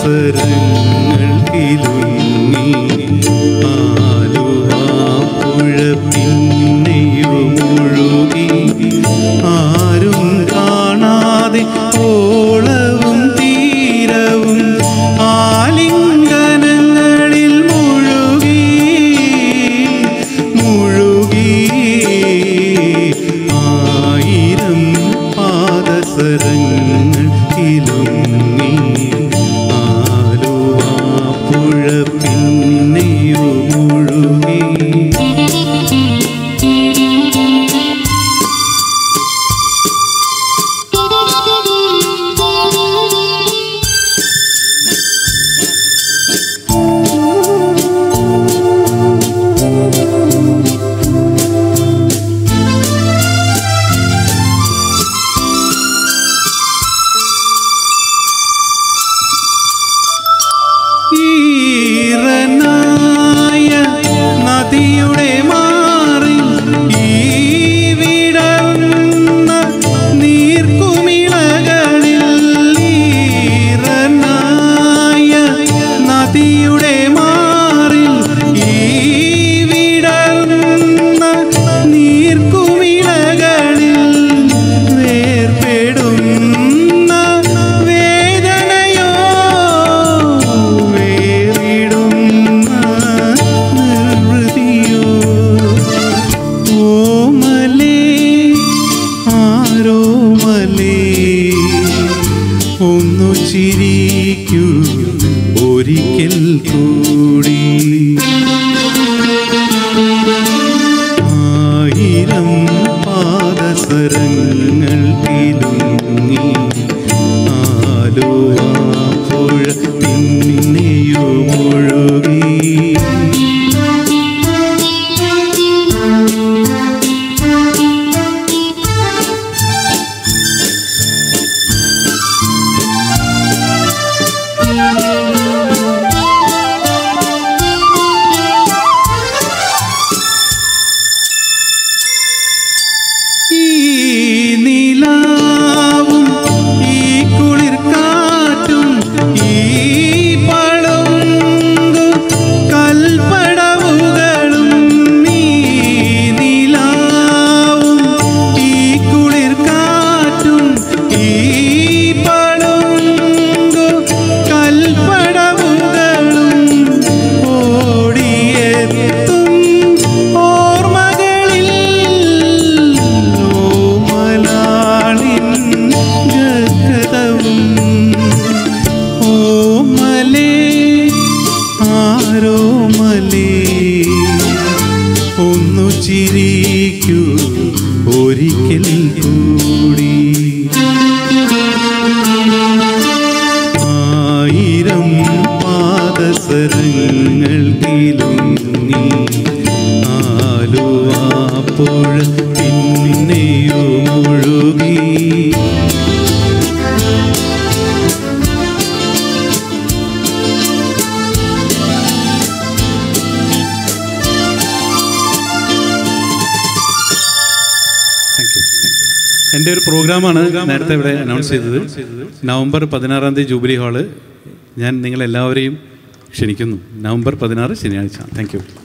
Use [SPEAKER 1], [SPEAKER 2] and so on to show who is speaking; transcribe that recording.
[SPEAKER 1] പാദസരങ്ങൾ കിലുങ്ങി ആലുവാപ്പുഴ പിന്നെയുമൊഴുകി ആരും കാണാതെ ഓളവും തീരവും ആലിംഗനങ്ങളിൽ മുഴുകി ആയിരം പാദസരങ്ങൾ കിലുങ്ങി ആലുവാപ്പുഴ പിന്നെയുമൊഴുകി. ഈറനായ നദിയുടെ മാറിൽ ഈ വിടർന്ന നീർക്കുമിളകളിൽ ഈറനായ നദിയുടെ മാറിൽ ഈ വിടർന്ന നീർക്കുമിളകളിൽ വേർപെടുന്ന വേദനയോ ഒന്നു ചിരിക്കൂ ഒരിക്കൽ കൂടി. ആയിരം പാദസരങ്ങൾ കിലുങ്ങി ആലുവാപ്പുഴ പിന്നെയുമൊഴുകി. ഈ നിലാവും ഈ കുളിർ കാറ്റും ഈ പളുങ്കു കൽപ്പടവുകളും ഈ നിലാവും ഈ കുളിർ കാറ്റും ഈ പളുങ്കു കൽപ്പടവുകളും ഓടിയെത്തും ഓർമ്മകളിൽ ഒന്നു ചിരിക്കൂ ഒരിക്കൽ കൂടി. ആയിരം പാദസരങ്ങൾ കിലുങ്ങി ആലുവാപ്പുഴ പിന്നെയുമൊഴുകി. എൻ്റെ ഒരു പ്രോഗ്രാമാണ് നേരത്തെ ഇവിടെ അനൗൺസ് ചെയ്തത്. നവംബർ 16 ജൂബിലി ഹാള്. ഞാൻ നിങ്ങളെല്ലാവരെയും ക്ഷണിക്കുന്നു. നവംബർ 16 ശനിയാഴ്ച. Thank U.